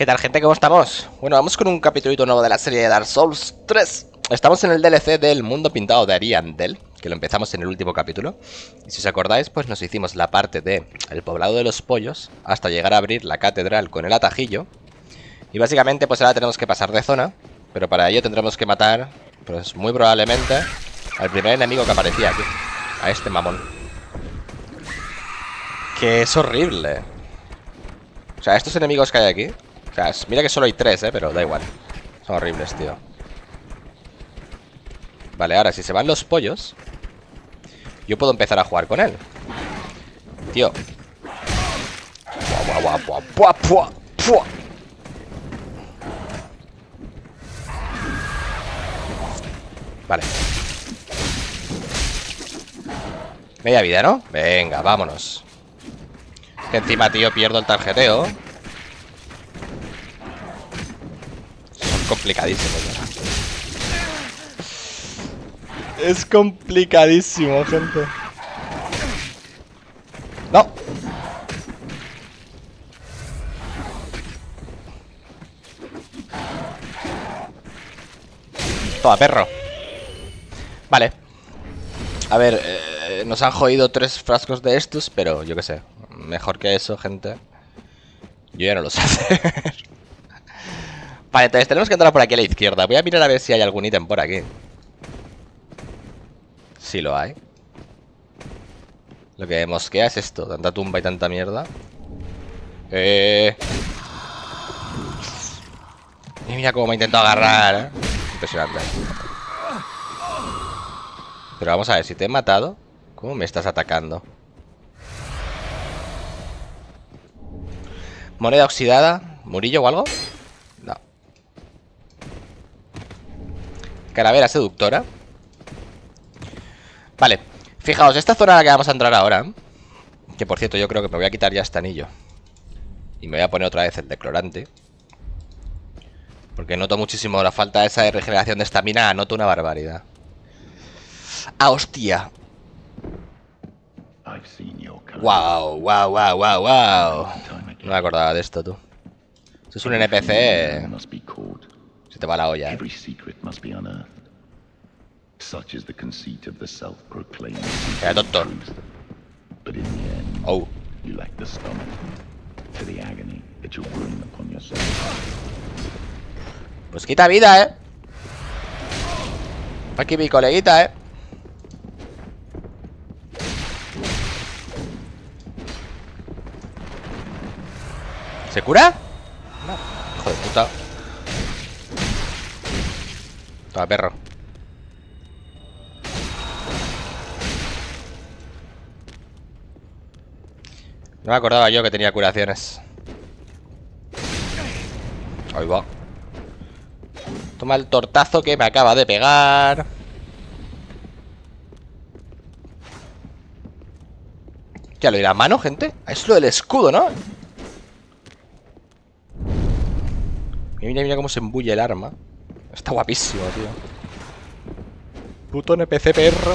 ¿Qué tal, gente? ¿Cómo estamos? Bueno, vamos con un capítulito nuevo de la serie de Dark Souls 3. Estamos en el DLC del mundo pintado de Ariandel, que lo empezamos en el último capítulo. Y si os acordáis, pues nos hicimos la parte de el poblado de los pollos hasta llegar a abrir la catedral con el atajillo. Y básicamente, pues ahora tenemos que pasar de zona, pero para ello tendremos que matar, pues muy probablemente, al primer enemigo que aparecía aquí. A este mamón. Que es horrible. O sea, estos enemigos que hay aquí... O sea, mira que solo hay 3, pero da igual. Son horribles, tío. Vale, ahora si se van los pollos, yo puedo empezar a jugar con él. Tío. Vale. Media vida, ¿no? Venga, vámonos. Que encima, tío, pierdo el tarjeteo. Son complicadísimos, ¿verdad? Es complicadísimo, gente. ¡No! Toma, perro. Vale. A ver, nos han jodido 3 frascos de estos, pero yo qué sé. Mejor que eso, gente. Yo ya no lo sé hacer. Vale, entonces tenemos que entrar por aquí a la izquierda. Voy a mirar a ver si hay algún ítem por aquí. Sí lo hay. Lo que mosquea es esto. Tanta tumba y tanta mierda. Y mira cómo me intento agarrar, Impresionante. Pero vamos a ver, si te he matado, ¿cómo me estás atacando? Moneda oxidada. ¿Murillo o algo? No. Calavera seductora. Vale. Fijaos, esta zona a la que vamos a entrar ahora, que por cierto yo creo que me voy a quitar ya este anillo y me voy a poner otra vez el declorante, porque noto muchísimo la falta esa de regeneración de estamina. Noto una barbaridad. ¡Ah, hostia! ¡Wow, wow, wow, wow, wow! No me acordaba de esto, tú. Esto es un NPC. Se te va la olla, Era tonto. Oh. Pues quita vida, Aquí mi coleguita, ¿Se cura? No. Hijo de puta. Toma, perro. No me acordaba yo que tenía curaciones. Ahí va. Toma el tortazo que me acaba de pegar. Ya lo de la mano, gente. Es lo del escudo, ¿no? Mira, mira cómo se embulle el arma. Está guapísimo, tío. Puto NPC perro.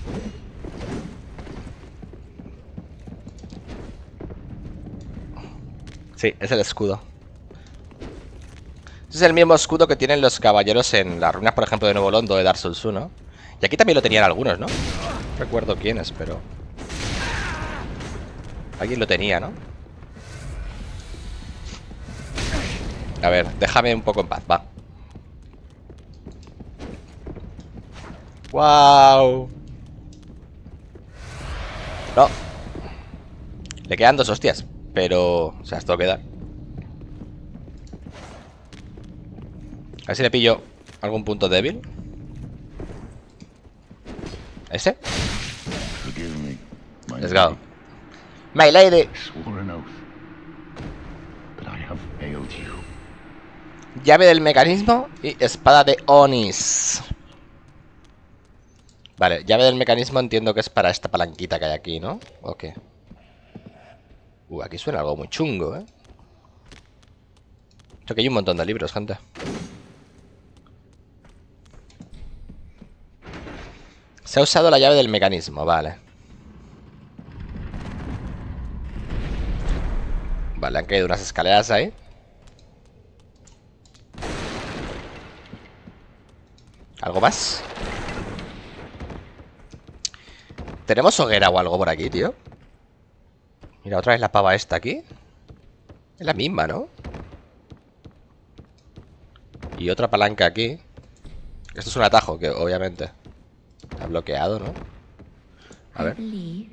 Sí, es el escudo. Ese es el mismo escudo que tienen los caballeros en las ruinas, por ejemplo, de Nuevo Londo de Dark Souls 1. Y aquí también lo tenían algunos, ¿no? No recuerdo quiénes, pero... alguien lo tenía, ¿no? A ver, déjame un poco en paz, va. ¡Wow! No. Le quedan 2 hostias. Pero... o sea, esto queda. A ver si le pillo algún punto débil. ¿Ese? Let's go. My lady. Llave del mecanismo y espada de Onis. Vale, llave del mecanismo entiendo que es para esta palanquita que hay aquí, ¿no? ¿O qué? Aquí suena algo muy chungo, Esto que hay un montón de libros, gente. Se ha usado la llave del mecanismo, vale. Vale, han caído unas escaleras ahí. ¿Algo más? ¿Tenemos hoguera o algo por aquí, tío? Mira, otra vez la pava esta aquí. Es la misma, ¿no? Y otra palanca aquí. Esto es un atajo que obviamente está bloqueado, ¿no? A ver.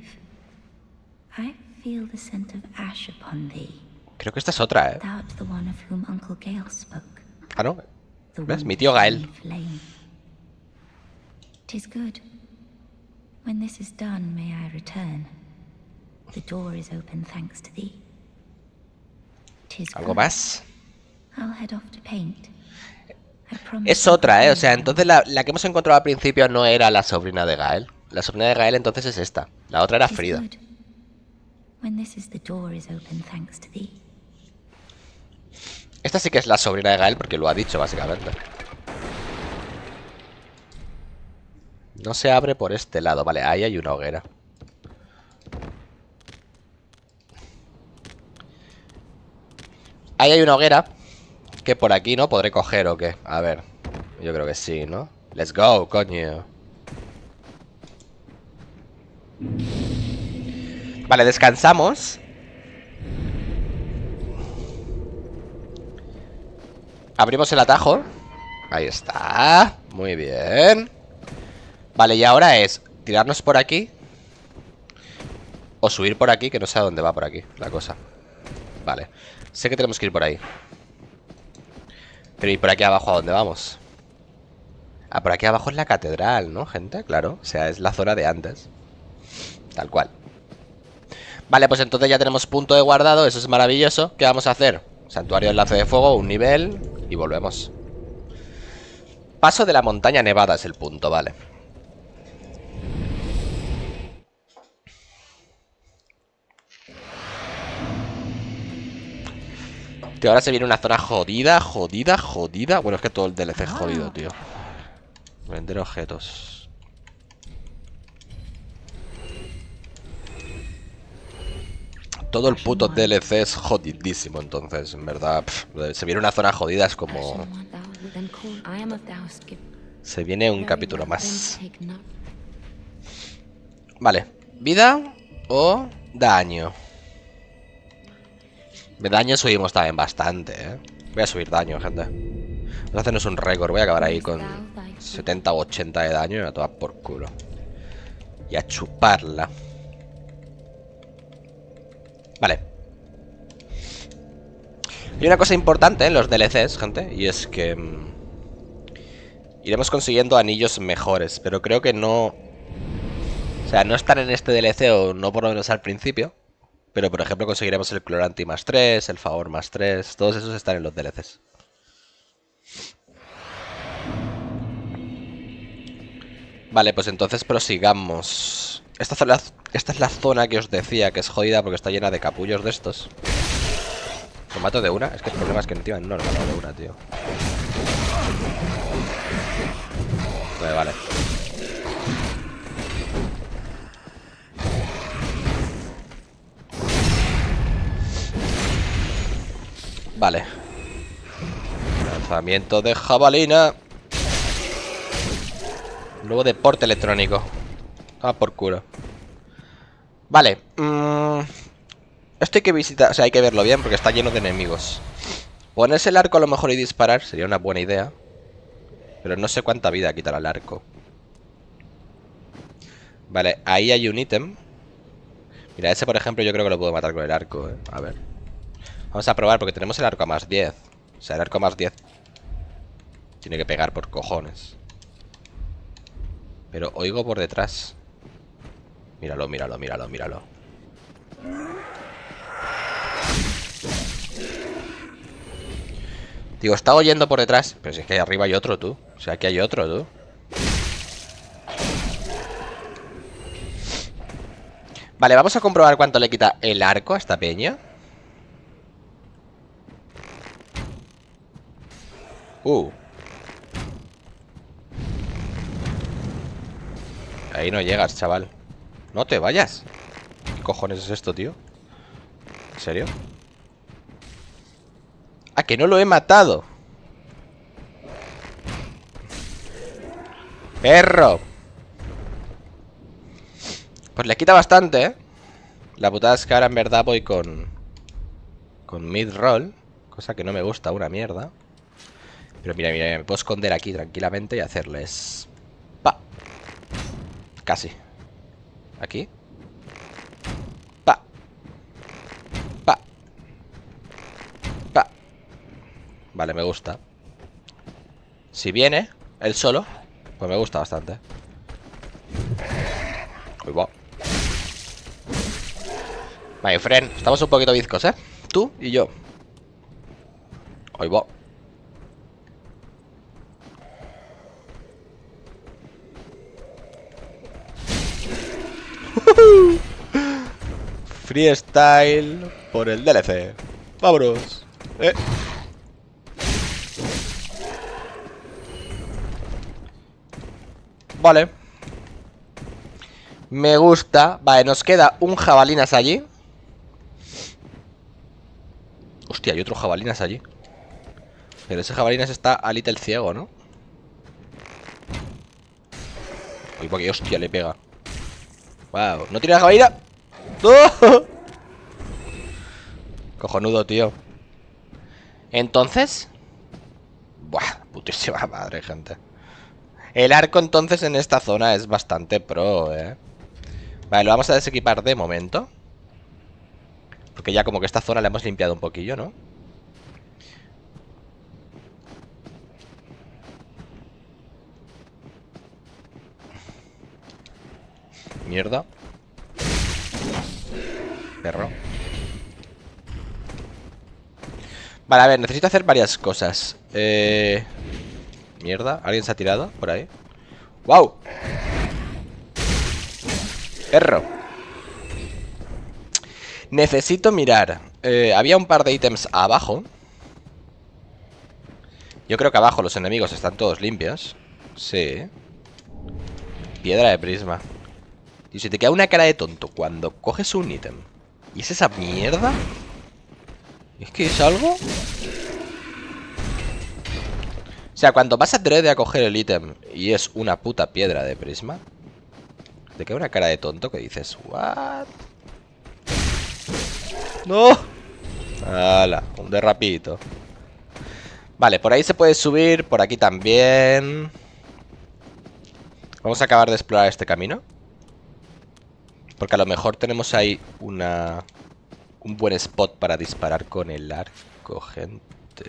Creo que esta es otra, ¿eh? Ah, ¿no? ¿Ves? Mi tío Gael. ¿Algo más? Es otra, ¿eh? O sea, entonces la que hemos encontrado al principio no era la sobrina de Gael. La sobrina de Gael entonces es esta. La otra era Frida. Esta sí que es la sobrina de Gael porque lo ha dicho, básicamente. No se abre por este lado. Vale, ahí hay una hoguera. Ahí hay una hoguera que por aquí, ¿no? ¿Podré coger o qué? A ver. Yo creo que sí, ¿no? Let's go, coño. Vale, descansamos. Abrimos el atajo. Ahí está. Muy bien. Vale, y ahora es tirarnos por aquí o subir por aquí, que no sé a dónde va por aquí la cosa. Vale. Sé que tenemos que ir por ahí. Pero ¿y por aquí abajo a dónde vamos? Ah, por aquí abajo es la catedral, ¿no, gente? Claro, o sea, es la zona de antes. Tal cual. Vale, pues entonces ya tenemos punto de guardado. Eso es maravilloso. ¿Qué vamos a hacer? Santuario de enlace de fuego, un nivel. Y volvemos. Paso de la montaña nevada es el punto, vale. Tío, ahora se viene una zona jodida, jodida, jodida. Bueno, es que todo el DLC es jodido, tío. Vender objetos. Todo el puto DLC es jodidísimo, entonces, en verdad, se viene una zona jodida, es como... Se viene un capítulo más. Vale, vida o daño. De daño subimos también bastante, ¿eh? Voy a subir daño, gente. Vamos a hacernos un récord, voy a acabar ahí con 70 o 80 de daño y a tomar por culo. Y a chuparla. Vale. Y una cosa importante en los DLCs, gente, y es que iremos consiguiendo anillos mejores, pero creo que no... O sea, no están en este DLC o no por lo menos al principio. Pero por ejemplo conseguiremos el Cloranti más 3, el Favor más 3, todos esos están en los DLCs. Vale, pues entonces prosigamos. Esta es la zona que os decía que es jodida porque está llena de capullos de estos. ¿Lo mato de una? Es que el problema es que encima no lo mato de una, tío. Vale. Vale. Lanzamiento de jabalina. Luego deporte electrónico. Ah, por culo. Vale. Esto hay que visitar, o sea, hay que verlo bien porque está lleno de enemigos. Ponerse el arco a lo mejor y disparar sería una buena idea. Pero no sé cuánta vida quitará el arco. Vale, ahí hay un ítem. Mira, ese por ejemplo yo creo que lo puedo matar con el arco, ¿eh? A ver. Vamos a probar porque tenemos el arco a más 10. O sea, el arco a más 10 tiene que pegar por cojones. Pero oigo por detrás. Míralo, míralo, míralo, míralo. Digo, está oyendo por detrás. Pero si es que ahí arriba hay otro, tú. O sea, aquí hay otro, tú. Vale, vamos a comprobar cuánto le quita el arco a esta peña. Ahí no llegas, chaval. No te vayas. ¿Qué cojones es esto, tío? ¿En serio? Ah, que no lo he matado. ¡Perro! Pues le quita bastante, ¿eh? La putada es que ahora en verdad voy con mid-roll, cosa que no me gusta una mierda. Pero mira, mira, me puedo esconder aquí tranquilamente y hacerles... ¡Pa! Casi. Aquí. ¡Pa! ¡Pa! ¡Pa! Vale, me gusta. Si viene él solo, pues me gusta bastante. Uy, va. My friend, estamos un poquito bizcos, ¿eh? Tú y yo. Uy, va. Freestyle por el DLC. Vámonos. Vale. Me gusta. Vale, nos queda un jabalinas allí. Hostia, hay otro jabalinas allí. Pero ese jabalinas está a little ciego, ¿no? Uy, porque hostia le pega. Wow, ¿no tiene la jabalina? ¡Oh! Cojonudo, tío. Entonces... Buah, putísima madre, gente. El arco entonces en esta zona es bastante pro, ¿eh? Vale, lo vamos a desequipar de momento. Porque ya como que esta zona la hemos limpiado un poquillo, ¿no? Mierda. Perro. Vale, a ver, necesito hacer varias cosas. Mierda, ¿alguien se ha tirado por ahí? ¡Wow! Perro. Necesito mirar. Había un par de ítems abajo. Yo creo que abajo los enemigos están todos limpios. Sí. Piedra de prisma. Y si te queda una cara de tonto cuando coges un ítem y es esa mierda. ¿Es que es algo? O sea, cuando vas a adrede a coger el ítem y es una puta piedra de prisma, te queda una cara de tonto que dices, ¿what? ¡No! ¡Hala! Un derrapito. Vale, por ahí se puede subir, por aquí también. Vamos a acabar de explorar este camino. Porque a lo mejor tenemos ahí un buen spot para disparar con el arco, gente.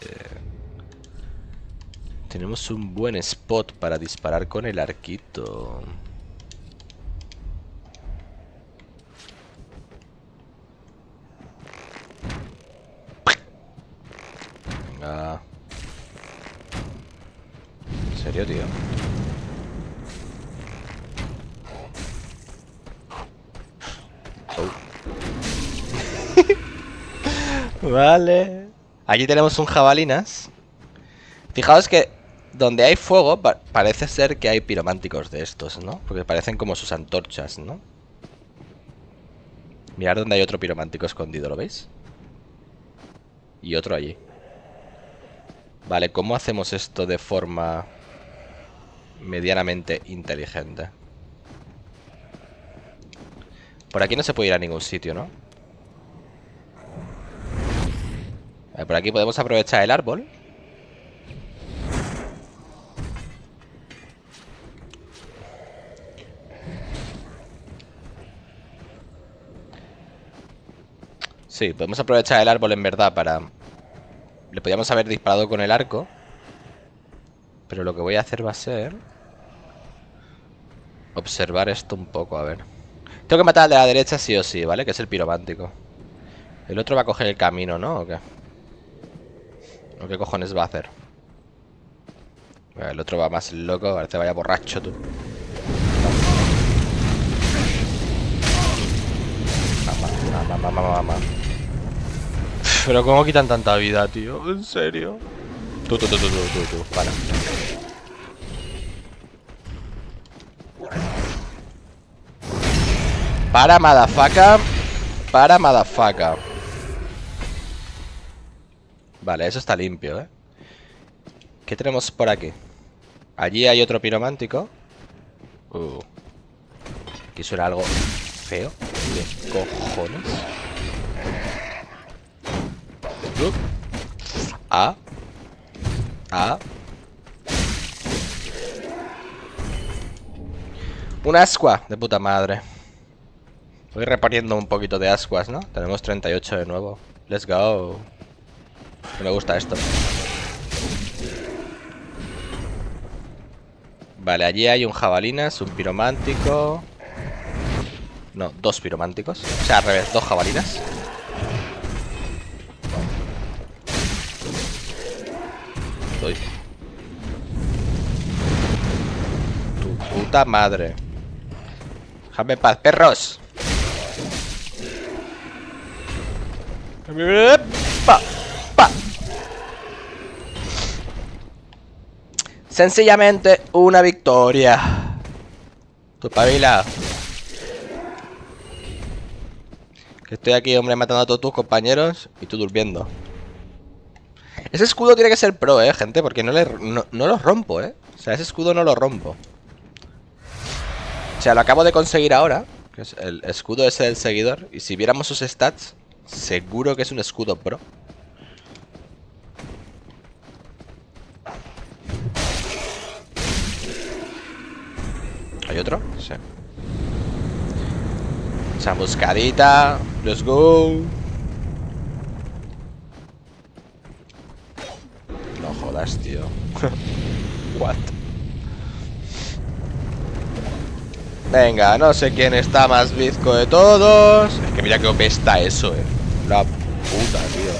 Tenemos un buen spot para disparar con el arquito. Venga. ¿En serio, tío? Oh. Vale. Aquí tenemos un jabalinas. Fijaos que donde hay fuego parece ser que hay pirománticos de estos, ¿no? Porque parecen como sus antorchas, ¿no? Mirad donde hay otro piromántico escondido, ¿lo veis? Y otro allí. Vale, ¿cómo hacemos esto de forma medianamente inteligente? Por aquí no se puede ir a ningún sitio, ¿no? Vale, por aquí podemos aprovechar el árbol. Sí, podemos aprovechar el árbol en verdad para... Le podríamos haber disparado con el arco. Pero lo que voy a hacer va a ser... observar esto un poco, a ver. Tengo que matar al de la derecha sí o sí, ¿vale? Que es el piromántico. El otro va a coger el camino, ¿no? ¿O qué? ¿O qué cojones va a hacer? El otro va más loco, parece vaya borracho, tú. Mamá. Pero ¿cómo quitan tanta vida, tío? ¿En serio? Tú. Para. Para, motherfucker. Para, motherfucker. Vale, eso está limpio, ¿eh? ¿Qué tenemos por aquí? Allí hay otro piromántico. Aquí suena algo feo. ¿Qué cojones? Ah. Ah. Un ascua de puta madre. Voy reponiendo un poquito de ascuas, ¿no? Tenemos 38 de nuevo. Let's go. Me gusta esto. Vale, allí hay un jabalinas, un piromántico. No, 2 pirománticos. O sea, al revés, 2 jabalinas. Uy. Tu puta madre. Déjame en paz, perros. Pa, pa. Sencillamente una victoria. Tu pavila. Que estoy aquí, hombre, matando a todos tus compañeros y tú durmiendo. Ese escudo tiene que ser pro, gente, porque no lo rompo, O sea, ese escudo no lo rompo. O sea, lo acabo de conseguir ahora, que es el escudo ese del seguidor. Y si viéramos sus stats, seguro que es un escudo pro. ¿Hay otro? Sí. Chamuscadita. Let's go. No jodas, tío. What? Venga, no sé quién está más bizco de todos. Es que mira qué OP está eso, La puta, tío.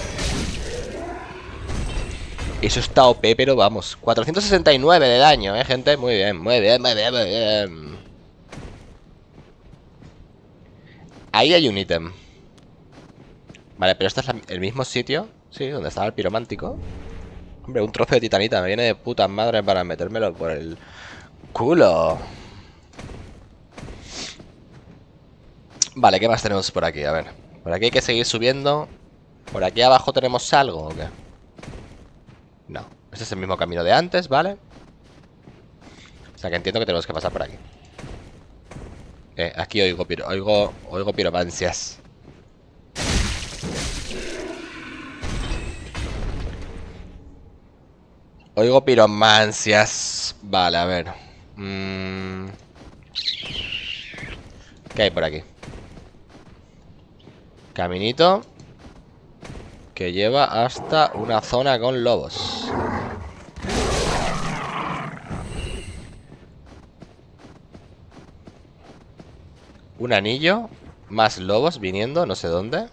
Eso está OP, pero vamos. 469 de daño, gente. Muy bien, muy bien, muy bien, muy bien. Ahí hay un ítem. Vale, pero este es el mismo sitio. Sí, donde estaba el piromántico. Hombre, un trozo de titanita. Me viene de puta madre para metérmelo por el culo. Vale, ¿qué más tenemos por aquí? A ver. Por aquí hay que seguir subiendo. ¿Por aquí abajo tenemos algo o qué? No. Este es el mismo camino de antes, ¿vale? O sea que entiendo que tenemos que pasar por aquí. Aquí oigo piromancias. Oigo piromancias. Vale, a ver. ¿Qué hay por aquí? Caminito que lleva hasta una zona con lobos. Un anillo. Más lobos viniendo, no sé dónde.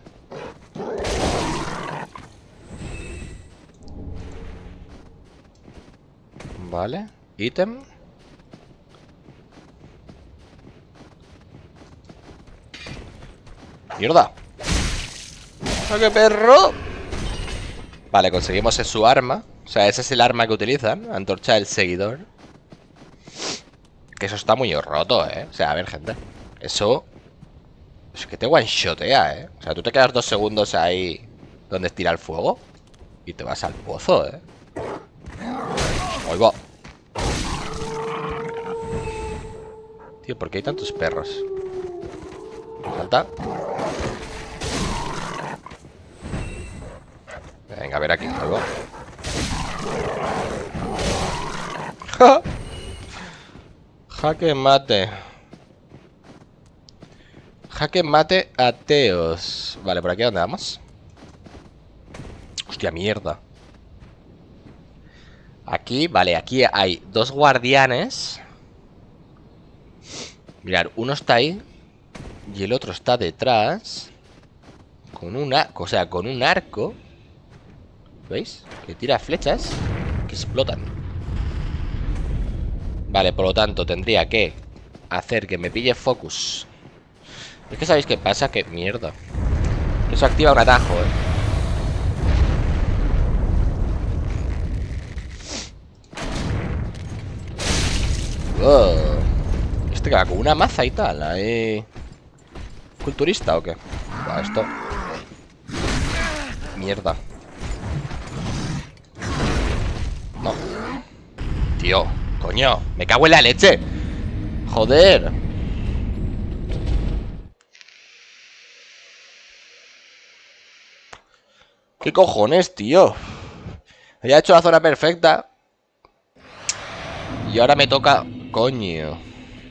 Vale. Ítem. ¡Mierda! ¡Ah, qué perro! Vale, conseguimos su arma. O sea, ese es el arma que utilizan. Antorcha del seguidor. Que eso está muy roto, O sea, a ver, gente. Eso... es que te one-shotea, O sea, tú te quedas 2 segundos ahí donde tira el fuego y te vas al pozo, Ahí va. Tío, ¿por qué hay tantos perros? Salta. Venga, a ver aquí, algo. Jaque mate. Jaque mate ateos. Vale, ¿por aquí a dónde vamos? Hostia, mierda. Aquí, vale, aquí hay 2 guardianes. Mirad, uno está ahí y el otro está detrás. Con con un arco. ¿Veis? Que tira flechas que explotan. Vale, por lo tanto tendría que hacer que me pille focus. Es que ¿sabéis qué pasa? Que mierda. Eso activa un atajo, Este que va con una maza y tal. Ahí. ¿Culturista o qué? Va, esto. Mierda. No. Tío, coño, me cago en la leche. Joder. ¿Qué cojones, tío? Había hecho la zona perfecta. Y ahora me toca... Coño.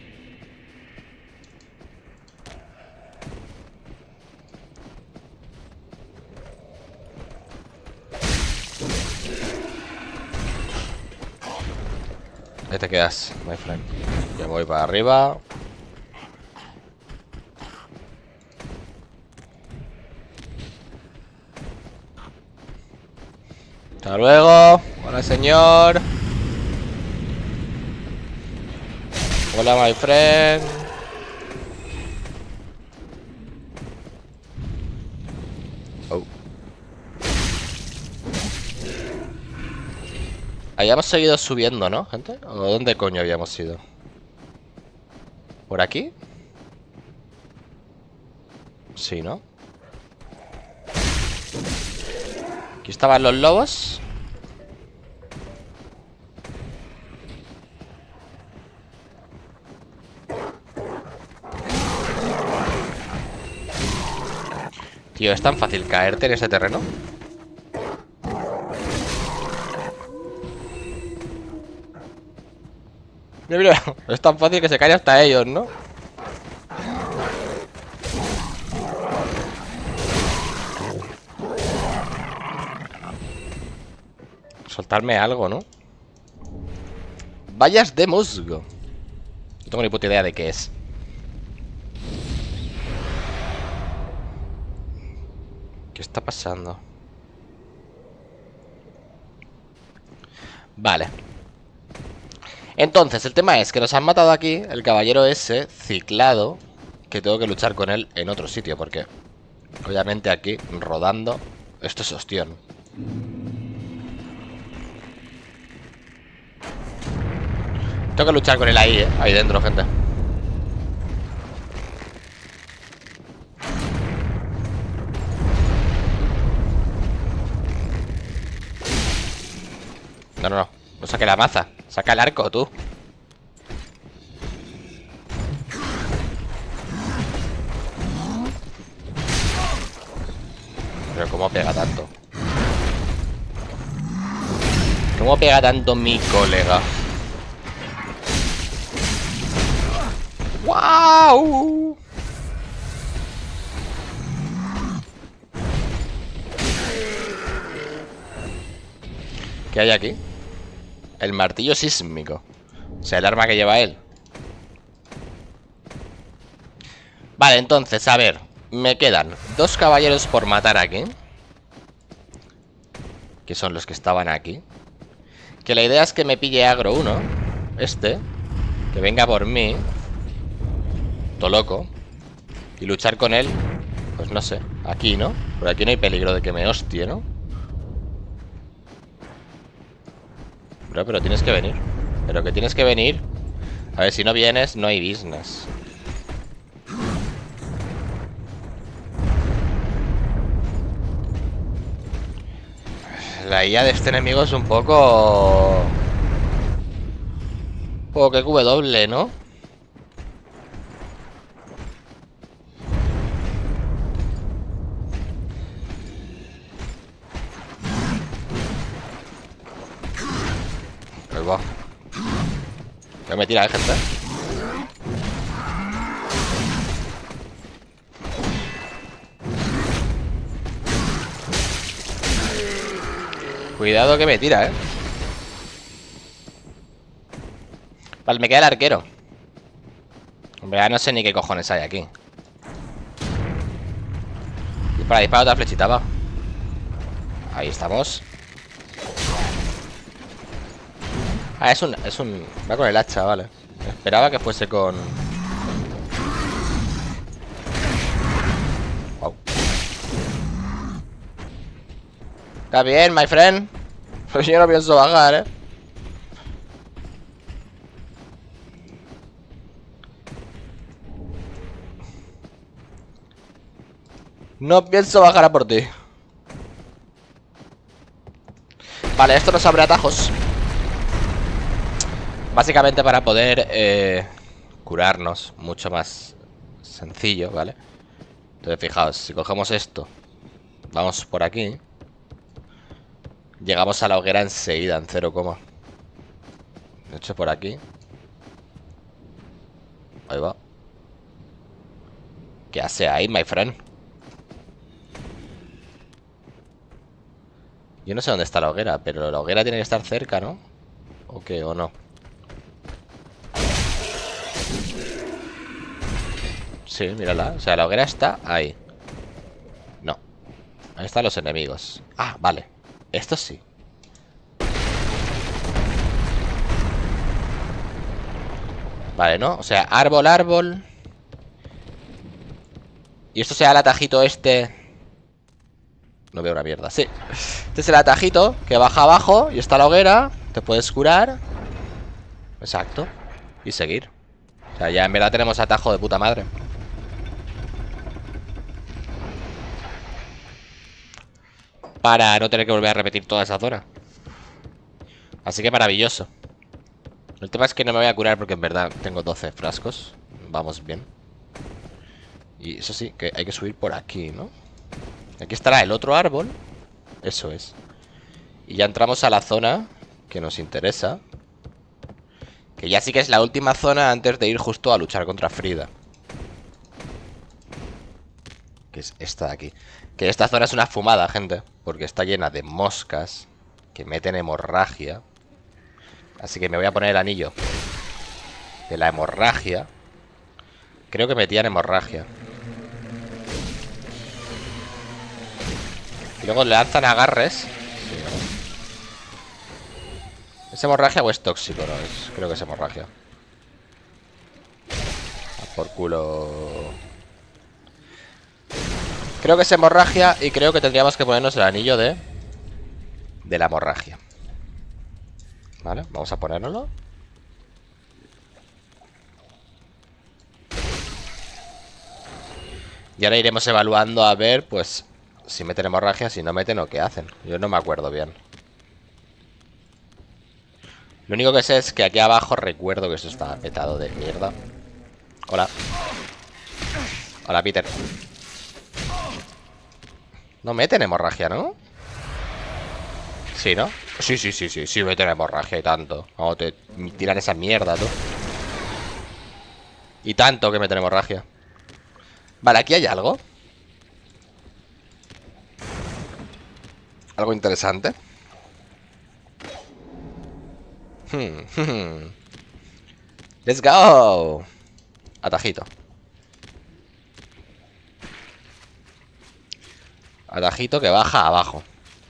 Ahí te quedas, my friend. Yo voy para arriba. Hasta luego. Hola, señor. Hola, my friend. Oh. Habíamos seguido subiendo, ¿no, gente? ¿O dónde coño habíamos ido? ¿Por aquí? Sí, ¿no? Aquí estaban los lobos. Tío, ¿es tan fácil caerte en ese terreno? Mira, mira, es tan fácil que se caen hasta ellos, ¿no? Soltarme algo, ¿no? Vallas de musgo. No tengo ni puta idea de qué es. ¿Qué está pasando? Vale. Entonces, el tema es que nos han matado aquí el caballero ese ciclado, que tengo que luchar con él en otro sitio, porque obviamente aquí, rodando, esto es ostión. Tengo que luchar con él ahí, ahí dentro, gente. No, no, no. No saque la maza. Saca el arco, tú. Pero ¿cómo pega tanto? ¿Cómo pega tanto mi colega? ¡Wow! ¿Qué hay aquí? El martillo sísmico. O sea, el arma que lleva él. Vale, entonces, a ver. Me quedan 2 caballeros por matar aquí, que son los que estaban aquí. Que la idea es que me pille agro uno. Este. Que venga por mí. Todo loco. Y luchar con él. Pues no sé. Aquí, ¿no? Por aquí no hay peligro de que me hostie, ¿no? Bro, pero tienes que venir. Pero que tienes que venir. A ver, si no vienes, no hay business. La IA de este enemigo es un poco... que QW, ¿no? Ahí va. Ya me tira, gente. Cuidado que me tira, Vale, me queda el arquero. Hombre, ya no sé ni qué cojones hay aquí. Dispara, dispara otra flechita, va. Ahí estamos. Ah, es un... Va con el hacha, vale. Esperaba que fuese con... Wow. Está bien, my friend. Pero yo no pienso bajar, No pienso bajar a por ti. Vale, esto nos abre atajos. Básicamente para poder curarnos mucho más sencillo, ¿vale? Entonces, fijaos, si cogemos esto, vamos por aquí, llegamos a la hoguera enseguida, en 0, de hecho, por aquí. Ahí va. ¿Qué hace ahí, my friend? Yo no sé dónde está la hoguera, pero la hoguera tiene que estar cerca, ¿no? ¿O qué? ¿O no? Sí, mírala. O sea, la hoguera está ahí. No. Ahí están los enemigos. Ah, vale. Esto sí. Vale, ¿no? O sea, árbol, árbol. Y esto sea el atajito este. No veo una mierda, sí. Este es el atajito que baja abajo y está la hoguera. Te puedes curar. Exacto. Y seguir. O sea, ya en verdad tenemos atajo de puta madre. Para no tener que volver a repetir toda esa zona. Así que maravilloso. El tema es que no me voy a curar porque en verdad tengo 12 frascos. Vamos bien. Y eso sí, que hay que subir por aquí, ¿no? Aquí estará el otro árbol. Eso es. Y ya entramos a la zona que nos interesa. Que ya sí que es la última zona antes de ir justo a luchar contra Frida. Que es esta de aquí. Que esta zona es una fumada, gente. Porque está llena de moscas que meten hemorragia. Así que me voy a poner el anillo de la hemorragia. Creo que metían hemorragia. Y luego le lanzan agarres. Sí, ¿no? ¿Es hemorragia o es tóxico? No, creo que es hemorragia. Por culo. Creo que es hemorragia y creo que tendríamos que ponernos el anillo de la hemorragia. Vale, vamos a ponérnoslo. Y ahora iremos evaluando a ver, pues, si meten hemorragia, si no meten o qué hacen. Yo no me acuerdo bien. Lo único que sé es que aquí abajo recuerdo que esto está petado de mierda. Hola. Hola, Peter. No meten hemorragia, ¿no? Sí, ¿no? Sí, meten hemorragia y tanto. No, te tiran esa mierda, tú. Y tanto que meten hemorragia. Vale, aquí hay algo. Algo interesante. Let's go. Atajito. Atajito que baja abajo.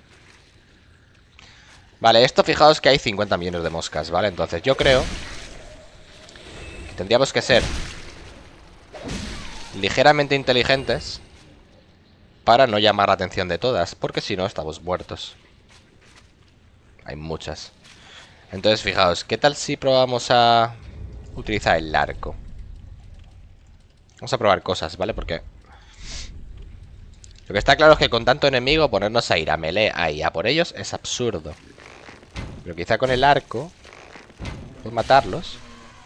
Vale, esto fijaos que hay 50 millones de moscas, ¿vale? Entonces yo creo que tendríamos que ser ligeramente inteligentes para no llamar la atención de todas, porque si no estamos muertos. Hay muchas. Entonces fijaos, ¿qué tal si probamos a utilizar el arco? Vamos a probar cosas, ¿vale? Porque lo que está claro es que con tanto enemigo ponernos a ir a melee ahí a por ellos es absurdo. Pero quizá con el arco puedo matarlos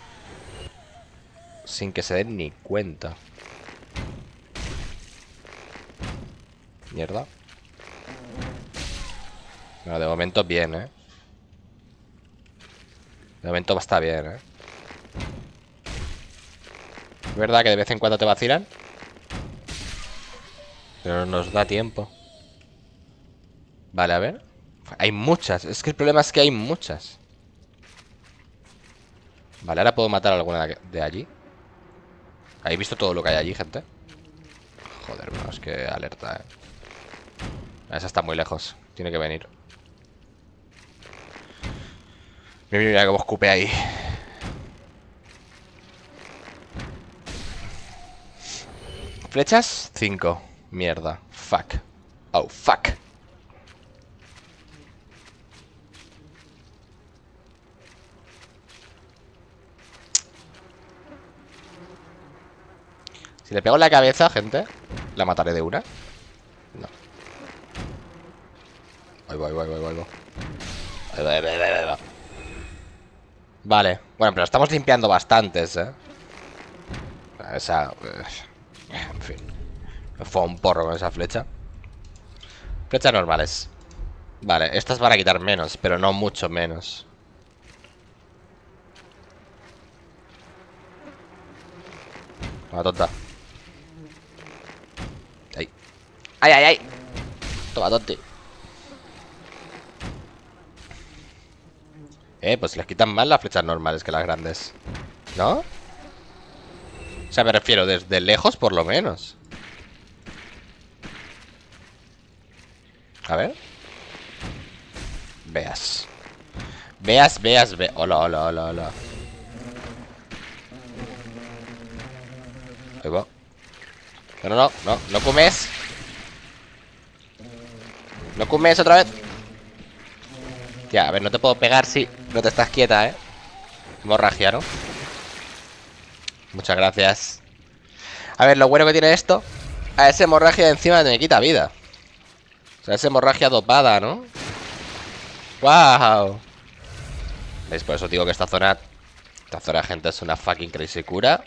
sin que se den ni cuenta. Mierda. Bueno, de momento bien, ¿eh? De momento está bien, ¿eh? ¿Es verdad que de vez en cuando te vacilan? Pero nos da tiempo. Vale, a ver. Hay muchas. Es que el problema es que hay muchas. Vale, ahora puedo matar a alguna de allí. ¿Habéis visto todo lo que hay allí, gente? Joder, es que alerta, ¿eh? Esa está muy lejos. Tiene que venir. Mira cómo escupe ahí. Flechas, 5. Mierda. Fuck. Oh, fuck. Si le pego en la cabeza, gente, la mataré de una. No. Ahí va. Vale. Bueno, pero estamos limpiando bastantes, ¿eh? Esa... En fin. Me fue un porro con esa flecha. Flechas normales. Vale, estas van a quitar menos, pero no mucho menos. Toma, tonta. Ahí. ¡Ay, ay, ay! Toma, tonti. Pues les quitan más las flechas normales que las grandes, ¿no? O sea, me refiero desde lejos por lo menos. A ver. Veas. Veas. Hola, hola, hola, hola. Ahí va. No comes. No comes otra vez. Tía, a ver, no te puedo pegar si no te estás quieta, ¿eh? Hemorragia, ¿no? Muchas gracias. A ver, lo bueno que tiene esto, a esa hemorragia de encima me quita vida. O sea, esa hemorragia dopada, ¿no? ¡Wow! ¿Veis? Por eso digo que esta zona, gente, es una fucking crazy cura.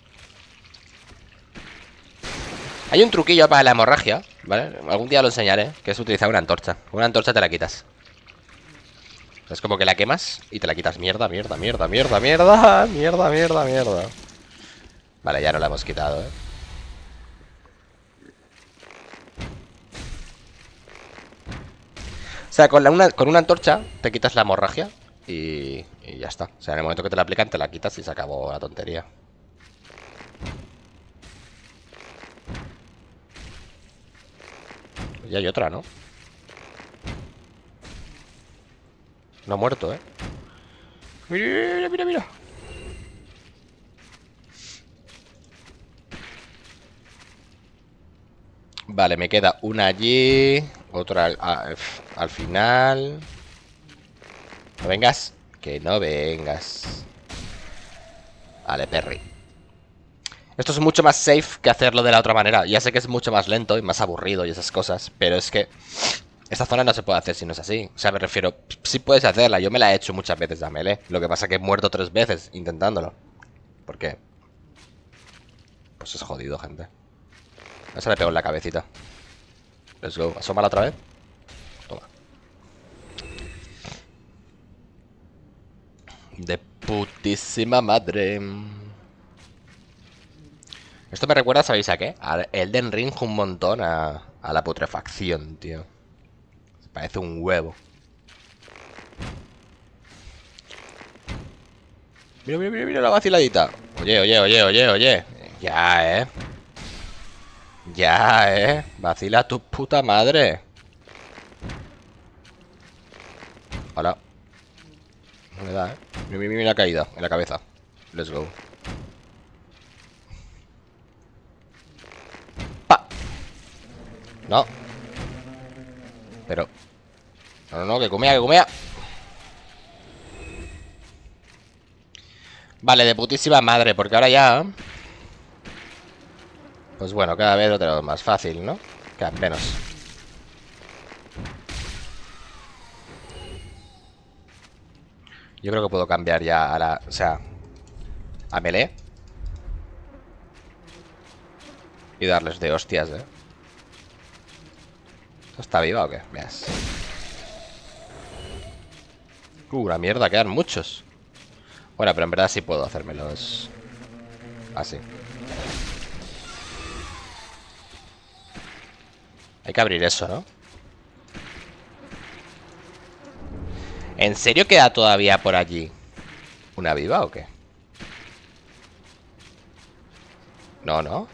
Hay un truquillo para la hemorragia, ¿vale? Algún día lo enseñaré, que es utilizar una antorcha. Con una antorcha te la quitas. Es como que la quemas y te la quitas. Mierda. Vale, ya no la hemos quitado, ¿eh? O sea, con una antorcha te quitas la hemorragia y ya está. O sea, en el momento que te la aplican te la quitas y se acabó la tontería. Y hay otra, ¿no? No ha muerto, ¿eh? Mira. Vale, me queda una allí. Otra al final. No vengas. Que no vengas. Vale, Perry. Esto es mucho más safe que hacerlo de la otra manera. Ya sé que es mucho más lento y más aburrido y esas cosas, pero es que esta zona no se puede hacer si no es así. O sea, me refiero, sí puedes hacerla. Yo me la he hecho muchas veces a melee. Lo que pasa es que he muerto 3 veces intentándolo. ¿Por qué? Pues es jodido, gente. A esa le pego en la cabecita. Let's go. Asómala otra vez. Toma. De putísima madre. Esto me recuerda, ¿sabéis a qué? A Elden Ring un montón a la putrefacción, tío. Parece un huevo. Mira la vaciladita. Oye. Ya, Vacila tu puta madre. Hola. No me da, Mira la caída en la cabeza. Let's go. ¡Pa! No. Pero... No, que comía. Vale, de putísima madre, porque ahora ya... Pues bueno, cada vez lo tenemos más fácil, ¿no? Cada vez menos. Yo creo que puedo cambiar ya a la... O sea... A melee. Y darles de hostias, ¿eh? ¿Está viva o qué? Veas. La mierda, quedan muchos. Bueno, pero en verdad sí puedo hacérmelos así. Hay que abrir eso, ¿no? ¿En serio queda todavía por allí una viva o qué? No.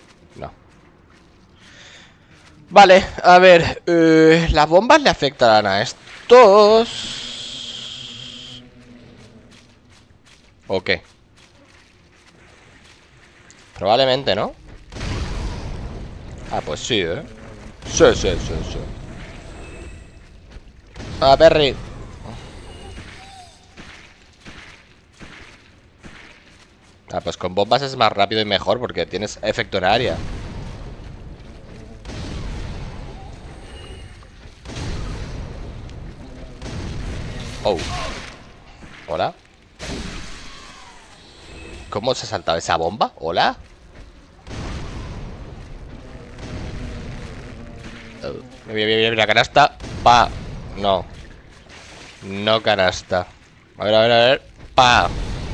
Vale, a ver. Las bombas le afectarán a estos. ¿O qué? Probablemente, ¿no? Ah, pues sí, ¿eh? Sí. Ah, Perry. Ah, pues con bombas es más rápido y mejor porque tienes efecto en área. Oh. Hola. ¿Cómo se ha saltado esa bomba? ¿Hola? Mira, canasta. Pa. No. No canasta. A ver. Pa.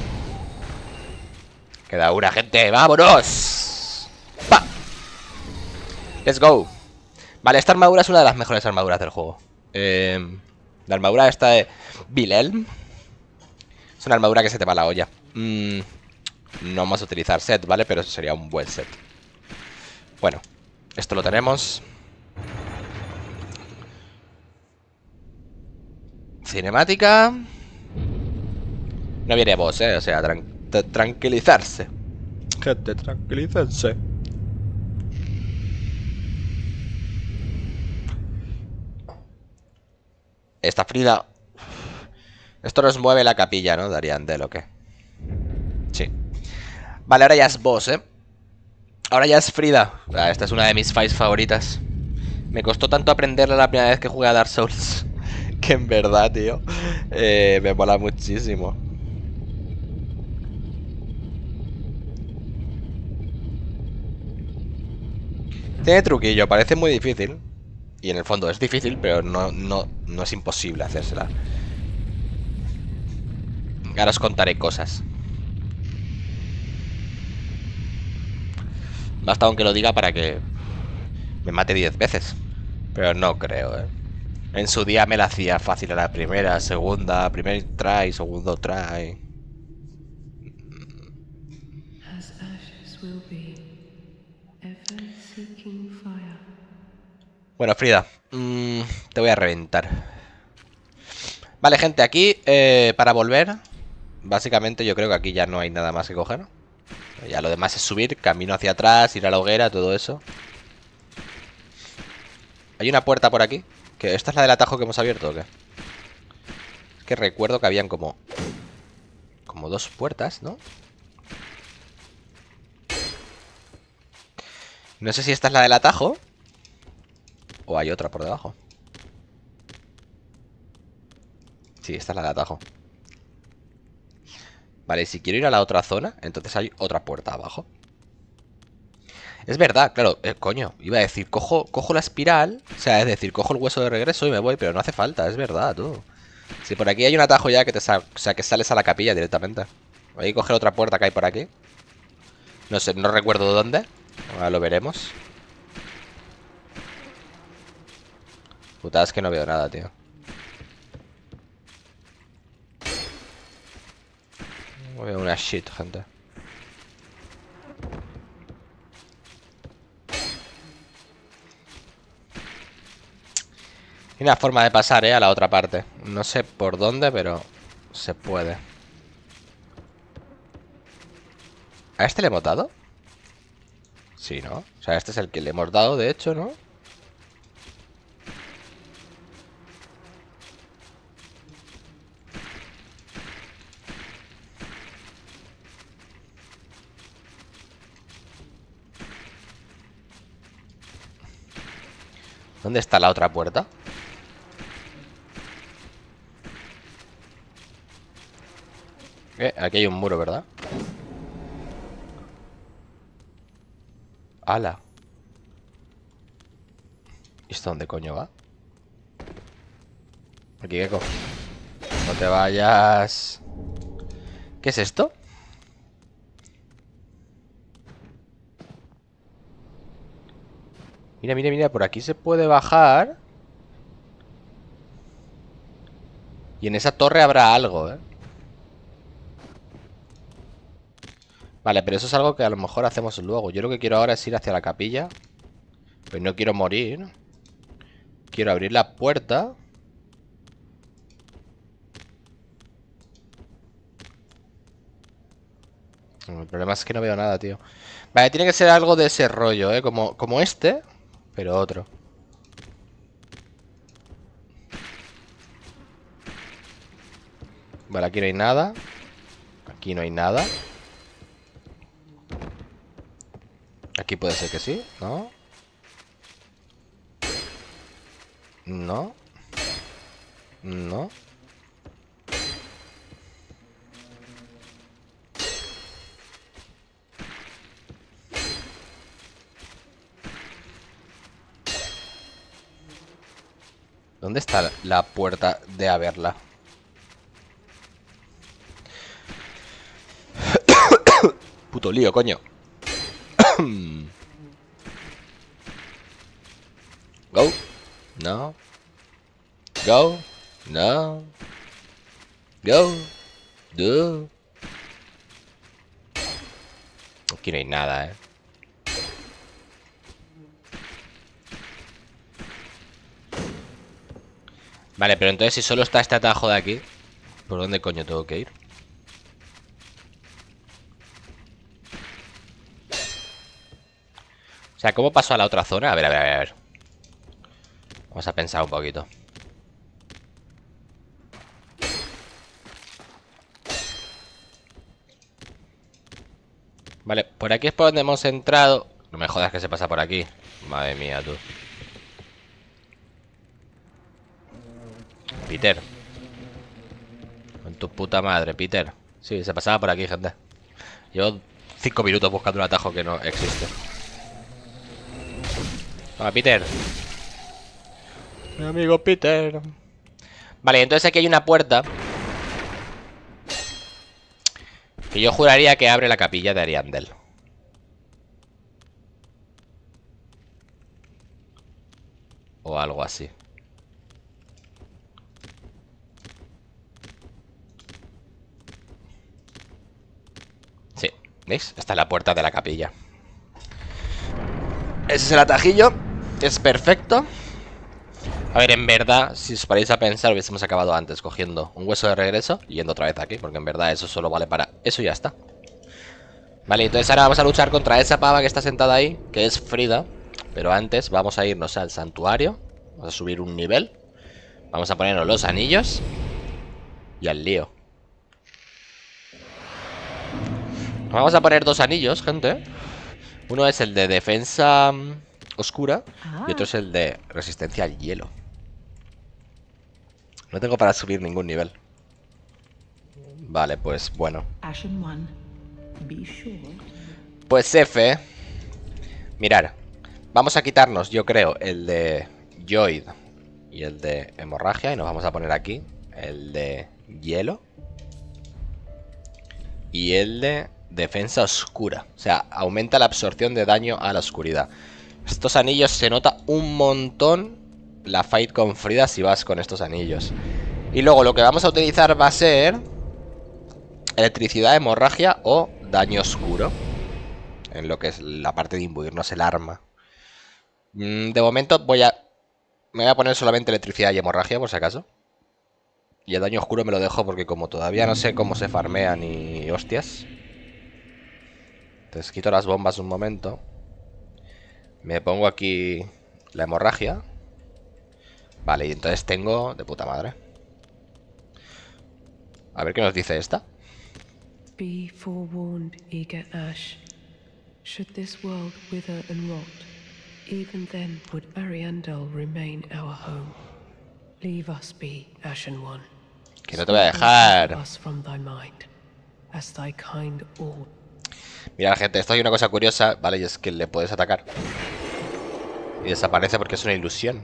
Queda una, gente. ¡Vámonos! Pa. Let's go. Vale, esta armadura es una de las mejores armaduras del juego. La armadura esta de Vilhelm es una armadura que se te va la olla. No vamos a utilizar set, ¿vale? Pero sería un buen set. Bueno, esto lo tenemos. Cinemática. No viene boss, o sea, tranquilizarse. Gente, tranquilícense. Esta Frida. Esto nos mueve la capilla, ¿no? De Ariandel, ¿o qué? Sí. Vale, ahora ya es boss, Ahora ya es Frida. Esta es una de mis fights favoritas. Me costó tanto aprenderla la primera vez que jugué a Dark Souls. Que en verdad, tío, me mola muchísimo. Tiene truquillo, parece muy difícil. Y en el fondo es difícil, pero no es imposible hacérsela. Ahora os contaré cosas. Basta aunque lo diga para que me mate 10 veces. Pero no creo, En su día me la hacía fácil a la primera, segunda, primer try, segundo try. Bueno, Frida, te voy a reventar. Vale, gente, aquí para volver, básicamente yo creo que aquí ya no hay nada más que coger. Ya lo demás es subir, camino hacia atrás, ir a la hoguera, todo eso. Hay una puerta por aquí. ¿Que esta es la del atajo que hemos abierto o qué? Es que recuerdo que habían como dos puertas, ¿no? No sé si esta es la del atajo o hay otra por debajo. Sí, esta es la del atajo. Vale, si quiero ir a la otra zona, entonces hay otra puerta abajo. Es verdad, claro, coño, iba a decir, cojo la espiral, o sea, es decir, cojo el hueso de regreso y me voy, pero no hace falta, es verdad, tú. Si por aquí hay un atajo ya que te o sea, que sales a la capilla directamente. Voy a coger otra puerta que hay por aquí. No sé, no recuerdo dónde. Ahora lo veremos. Putada, es que no veo nada, tío. No veo una shit, gente. Hay una forma de pasar, a la otra parte. No sé por dónde, pero se puede. ¿A este le hemos dado? Sí, ¿no? O sea, este es el que le hemos dado, de hecho, ¿no? ¿Dónde está la otra puerta? Aquí hay un muro, ¿verdad? ¡Hala! ¿Y esto dónde coño va? Aquí, Gecko. No te vayas. ¿Qué es esto? Mira, por aquí se puede bajar. Y en esa torre habrá algo, Vale, pero eso es algo que a lo mejor hacemos luego. Yo lo que quiero ahora es ir hacia la capilla. Pues no quiero morir. Quiero abrir la puerta. El problema es que no veo nada, tío. Vale, tiene que ser algo de ese rollo, como este, pero otro. Vale, aquí no hay nada. Aquí no hay nada. Aquí puede ser que sí, ¿no? No. No. ¿Dónde está la puerta de haberla? Puto lío, coño. Go. No. Go. No. Go. Do. Aquí no hay nada, eh. Vale, pero entonces si solo está este atajo de aquí, ¿por dónde coño tengo que ir? O sea, ¿cómo paso a la otra zona? A ver, a ver, a ver. Vamos a pensar un poquito. Vale, por aquí es por donde hemos entrado. No me jodas que se pasa por aquí. Madre mía, tú. Peter. Con tu puta madre, Peter. Sí, se pasaba por aquí, gente. Llevo 5 minutos buscando un atajo que no existe. Toma, Peter. Mi amigo Peter. Vale, entonces aquí hay una puerta que yo juraría que abre la capilla de Ariandel. O algo así. Sí, ¿veis? Esta es la puerta de la capilla. Ese es el atajillo. Es perfecto. A ver, en verdad, si os paráis a pensar, hubiésemos acabado antes cogiendo un hueso de regreso y yendo otra vez aquí, porque en verdad eso solo vale para eso y ya está. Vale, entonces ahora vamos a luchar contra esa pava que está sentada ahí, que es Frida. Pero antes vamos a irnos al santuario. Vamos a subir un nivel. Vamos a ponernos los anillos. Y al lío. Vamos a poner 2 anillos, gente. Uno es el de defensa oscura y otro es el de resistencia al hielo. No tengo para subir ningún nivel. Vale, pues bueno. Pues F. Mirar. Vamos a quitarnos, yo creo, el de Joid y el de hemorragia. Y nos vamos a poner aquí el de hielo. Y el de defensa oscura. O sea, aumenta la absorción de daño a la oscuridad. Estos anillos se nota un montón la fight con Frida si vas con estos anillos. Y luego lo que vamos a utilizar va a ser electricidad, hemorragia o daño oscuro. En lo que es la parte de imbuirnos el arma. De momento me voy a poner solamente electricidad y hemorragia por si acaso. Y el daño oscuro me lo dejo porque como todavía no sé cómo se farmea ni hostias. Entonces quito las bombas un momento. Me pongo aquí la hemorragia. Vale, y entonces tengo de puta madre. A ver qué nos dice esta. Be forewarned, eager Ash. Should this world wither and rot, even then would Ariandel remain our home. Leave us be, Ashen One. Que no te voy a dejar. Mira, gente, esto hay una cosa curiosa, ¿vale? Y es que le puedes atacar y desaparece porque es una ilusión.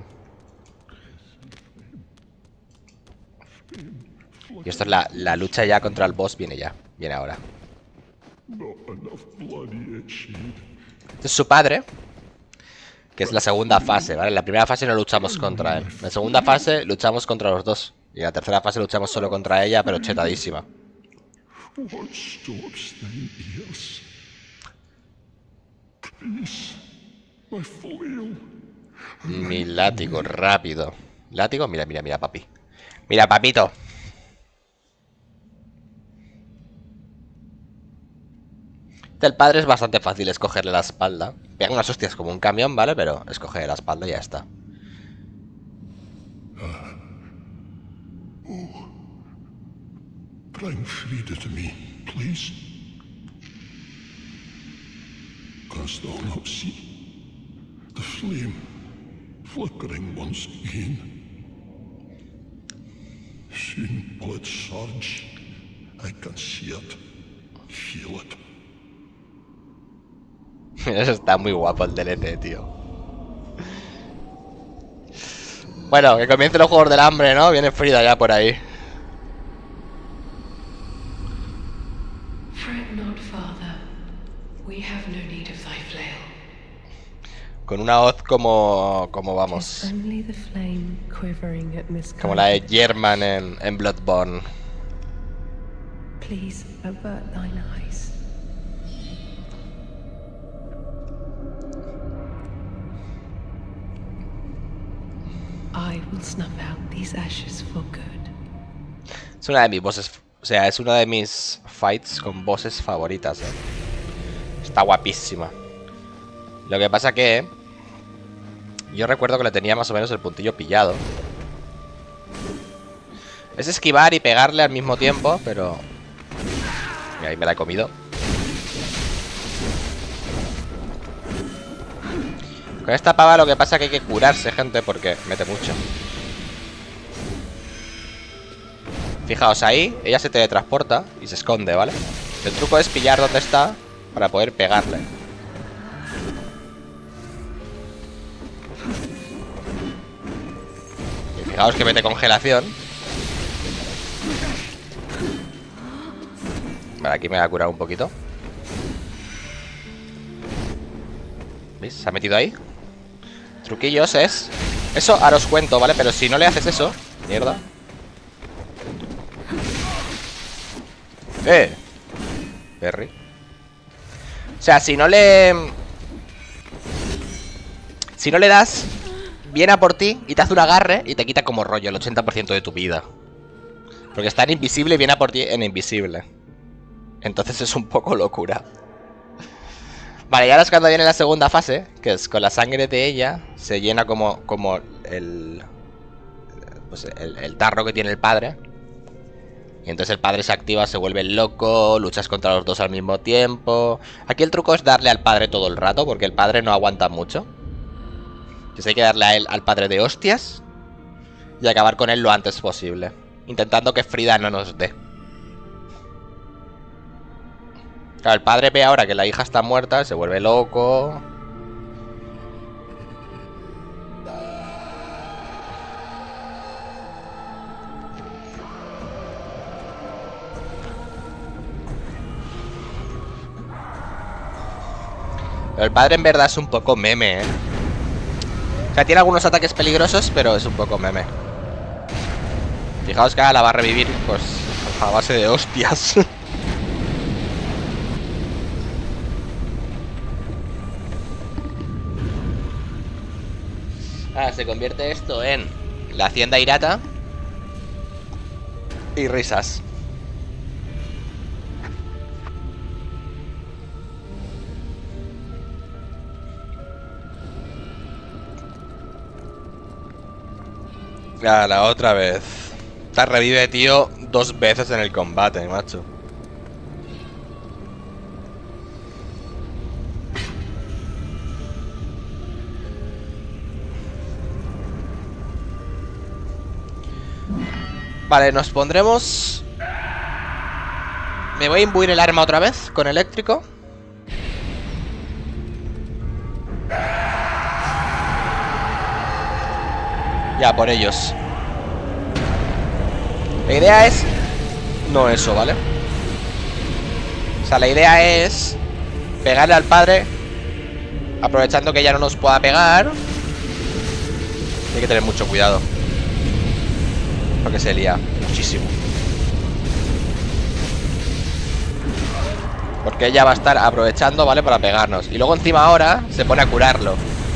Y esto es la lucha ya contra el boss. Viene ya, viene ahora. Este es su padre, que es la segunda fase, ¿vale? En la primera fase no luchamos contra él. En la segunda fase luchamos contra los dos. Y en la tercera fase luchamos solo contra ella, pero chetadísima. Mi látigo, rápido. ¿Látigo? Mira, mira, mira, papi. Mira, papito. El padre es bastante fácil escogerle la espalda. Pega unas hostias como un camión, ¿vale? Pero escoge la espalda y ya está. Bring Frida to me, please. Canst thou not see the flame flickering once again? Soon will it surge. I can see it, feel it. Eso está muy guapo el DLC, tío. Bueno, que comiencen los Juegos del Hambre, ¿no? Viene Frida ya por ahí. Fret not, father. We have no need of thy flail. Con una hoz como vamos. Tis only the flame quivering at Como la de misguided. German en Bloodborne. Please avert thine eyes. I will snuff out these ashes for good. Es una de mis bosses, o sea, es una de mis fights con bosses favoritas, Está guapísima. Lo que pasa que yo recuerdo que le tenía más o menos el puntillo pillado. Es esquivar y pegarle al mismo tiempo, pero... Y ahí me la he comido. Con esta pava lo que pasa es que hay que curarse, gente, porque mete mucho. Fijaos ahí, ella se teletransporta y se esconde, ¿vale? El truco es pillar dónde está para poder pegarle. Y fijaos que mete congelación. Vale, aquí me voy a curar un poquito. ¿Veis? Se ha metido ahí. Truquillos es... Eso ahora os cuento, ¿vale? Pero si no le haces eso... Mierda. Perry. O sea, si no le... Si no le das... Viene a por ti y te hace un agarre y te quita como rollo el 80% de tu vida. Porque está en invisible y viene a por ti en invisible. Entonces es un poco locura. Vale, y ahora es cuando viene la segunda fase, que es con la sangre de ella, se llena como el... Pues el tarro que tiene el padre. Y entonces el padre se activa, se vuelve loco, luchas contra los dos al mismo tiempo. Aquí el truco es darle al padre todo el rato, porque el padre no aguanta mucho. Entonces hay que darle a él, al padre de hostias y acabar con él lo antes posible, intentando que Frida no nos dé. Claro, el padre ve ahora que la hija está muerta, se vuelve loco. Pero el padre en verdad es un poco meme, O sea, tiene algunos ataques peligrosos, pero es un poco meme. Fijaos que ahora la va a revivir, pues, a base de hostias. Se convierte esto en la hacienda Hirata y risas. La otra vez. Te revive, tío, 2 veces en el combate, macho. Vale, nos pondremos... Me voy a imbuir el arma otra vez con eléctrico. Ya, por ellos. La idea es... No eso, ¿vale? O sea, la idea es... Pegarle al padre, aprovechando que ya no nos pueda pegar. Hay que tener mucho cuidado, porque se lía muchísimo. Porque ella va a estar aprovechando, ¿vale? Para pegarnos. Y luego encima ahora se pone a curarlo.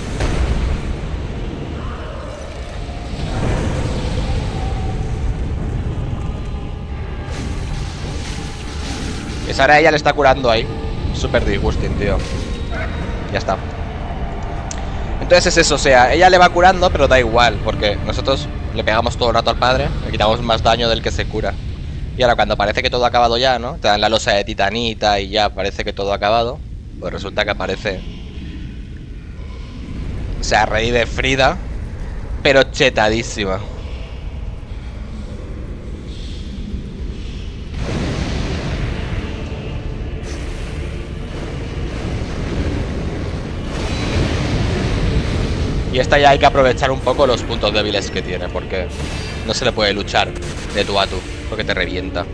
Pues ahora ella le está curando ahí. Súper disgusting, tío. Ya está. Entonces es eso, o sea, ella le va curando, pero da igual, porque nosotros le pegamos todo el rato al padre, le quitamos más daño del que se cura. Y ahora cuando parece que todo ha acabado ya, ¿no? Te dan la losa de titanita y ya parece que todo ha acabado. Pues resulta que aparece... O sea, revive Frida, pero chetadísima. Y esta ya hay que aprovechar un poco los puntos débiles que tiene, porque no se le puede luchar de tú a tú, porque te revienta.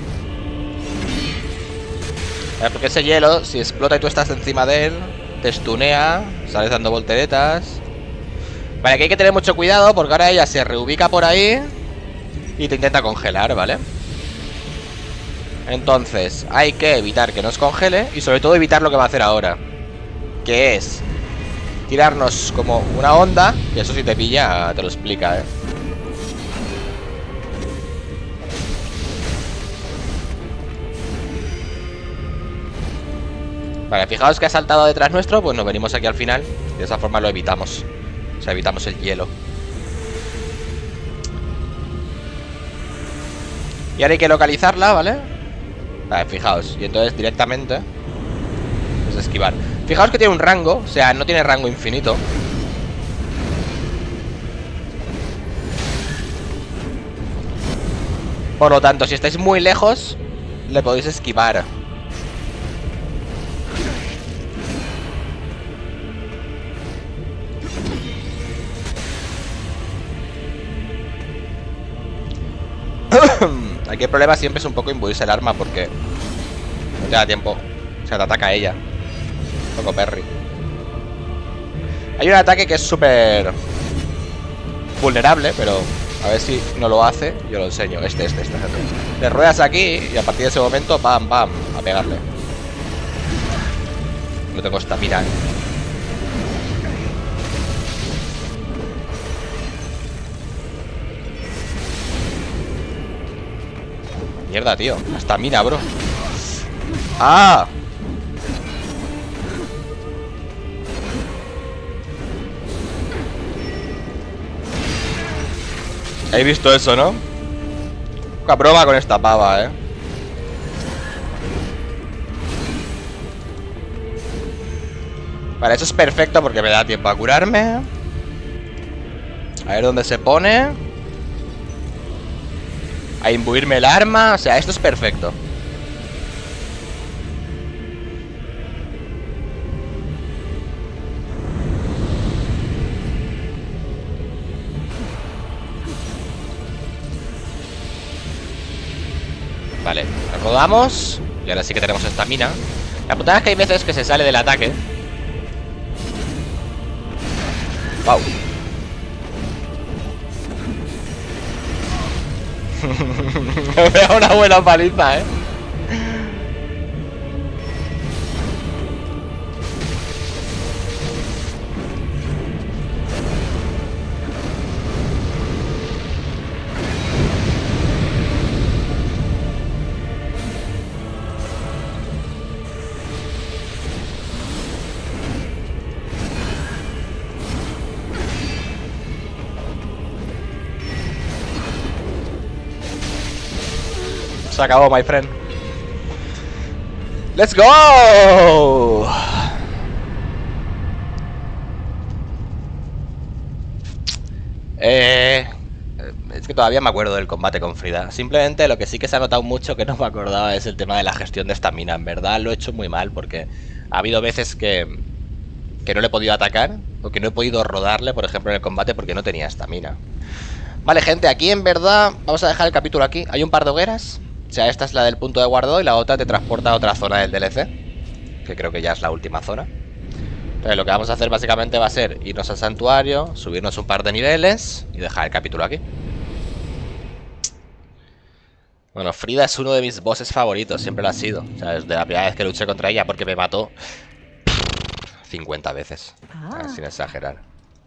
Porque ese hielo, si explota y tú estás encima de él, te stunea, sales dando volteretas. Vale, aquí hay que tener mucho cuidado, porque ahora ella se reubica por ahí y te intenta congelar, ¿vale? Entonces, hay que evitar que nos congele y sobre todo evitar lo que va a hacer ahora, que es tirarnos como una onda, y eso si te pilla, te lo explica, Vale, fijaos que ha saltado detrás nuestro, pues nos venimos aquí al final y de esa forma lo evitamos. O sea, evitamos el hielo. Y ahora hay que localizarla, ¿vale? Vale, fijaos, y entonces directamente es esquivar. Fijaos que tiene un rango, o sea, no tiene rango infinito. Por lo tanto, si estáis muy lejos, le podéis esquivar. Aquí el problema siempre es un poco imbuirse el arma porque no te da tiempo. O sea, te ataca ella. Un poco Perry. Hay un ataque que es súper vulnerable, pero a ver si no lo hace. Yo lo enseño. Este. Le ruedas aquí y a partir de ese momento, pam, pam, a pegarle. No tengo estamina, Mierda, tío. Estamina, bro. ¡Ah! ¿Habéis visto eso, no? Poca broma con esta pava, Vale, eso es perfecto porque me da tiempo a curarme. A ver dónde se pone. A imbuirme el arma. O sea, esto es perfecto. Vale, rodamos. Y ahora sí que tenemos estamina. La putada es que hay veces que se sale del ataque. Wow. Me veo una buena paliza, Se acabó, my friend. ¡Let's go! Es que todavía me acuerdo del combate con Frida. Simplemente lo que sí que se ha notado mucho que no me acordaba es el tema de la gestión de estamina. En verdad lo he hecho muy mal porque ha habido veces que no le he podido atacar o que no he podido rodarle, por ejemplo, en el combate porque no tenía estamina. Vale, gente, aquí en verdad vamos a dejar el capítulo aquí. Hay un par de hogueras. O sea, esta es la del punto de guardado y la otra te transporta a otra zona del DLC, que creo que ya es la última zona. Entonces lo que vamos a hacer básicamente va a ser irnos al santuario, subirnos un par de niveles y dejar el capítulo aquí. Bueno, Frida es uno de mis bosses favoritos, siempre lo ha sido. O sea, desde la primera vez que luché contra ella, porque me mató 50 veces, sin exagerar.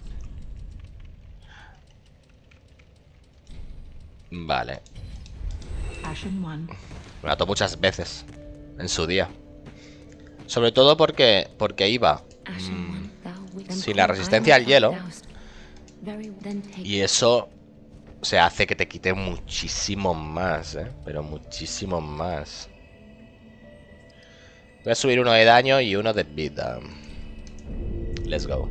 Vale. Me mató muchas veces en su día. Sobre todo porque iba sin la resistencia al hielo. Y eso se hace que te quite muchísimo más, pero muchísimo más. Voy a subir uno de daño y uno de vida. Let's go.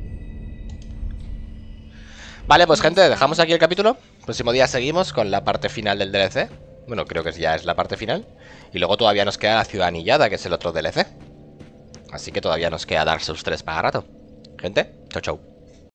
Vale, pues gente, dejamos aquí el capítulo. Próximo día seguimos con la parte final del DLC. Bueno, creo que ya es la parte final. Y luego todavía nos queda la ciudad anillada, que es el otro DLC. Así que todavía nos queda Dark Souls 3 para rato. Gente, chau chau.